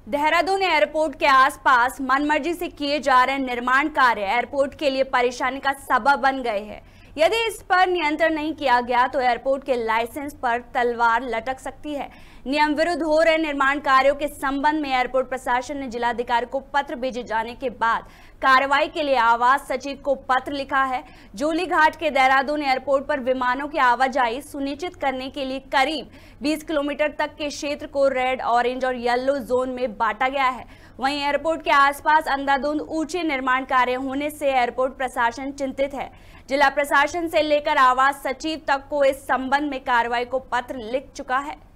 Dehradun airport के आसपास मनमर्जी से किए जा रहे निर्माण कार्य एयरपोर्ट के लिए परेशानी का सबब बन गए हैं। यदि इस पर नियंत्रण नहीं किया गया तो एयरपोर्ट के लाइसेंस पर तलवार लटक सकती है। नियम विरुद्ध हो रहे निर्माण कार्यों के संबंध में एयरपोर्ट प्रशासन ने जिलाधिकारी को पत्र भेजे जाने के बाद कार्रवाई के लिए आवास सचिव को पत्र लिखा है। जोली घाट के देहरादून एयरपोर्ट पर विमानों की आवाजाही सुनिश्चित करने के लिए करीब 20 किलोमीटर तक के क्षेत्र को रेड, ऑरेंज और येलो जोन में बांटा गया है। वहीं एयरपोर्ट के आसपास अंधाधुंध ऊंचे निर्माण कार्य होने से एयरपोर्ट प्रशासन चिंतित है। जिला प्रशासन से लेकर आवास सचिव तक को इस संबंध में कार्रवाई को पत्र लिख चुका है।